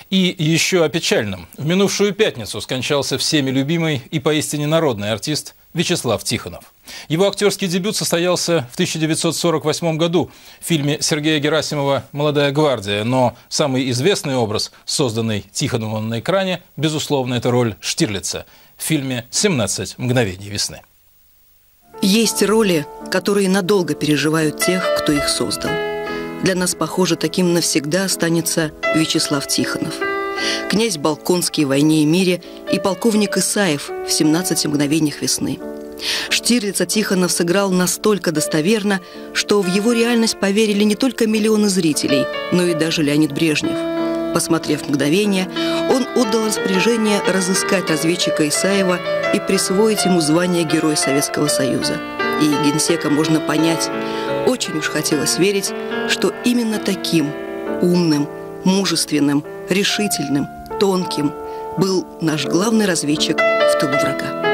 И еще о печальном. В минувшую пятницу скончался всеми любимый и поистине народный артист Вячеслав Тихонов. Его актерский дебют состоялся в 1948 году в фильме Сергея Герасимова «Молодая гвардия». Но самый известный образ, созданный Тихоновым на экране, безусловно, это роль Штирлица в фильме «17 мгновений весны». Есть роли, которые надолго переживают тех, кто их создал. Для нас, похоже, таким навсегда останется Вячеслав Тихонов. Князь Болконский в «Войне и мире» и полковник Исаев в «17 мгновениях весны». Штирлица Тихонов сыграл настолько достоверно, что в его реальность поверили не только миллионы зрителей, но и даже Леонид Брежнев. Посмотрев «Мгновение», он отдал распоряжение разыскать разведчика Исаева и присвоить ему звание Героя Советского Союза. И генсека можно понять. Очень уж хотелось верить, что именно таким умным, мужественным, решительным, тонким был наш главный разведчик в тылу врага.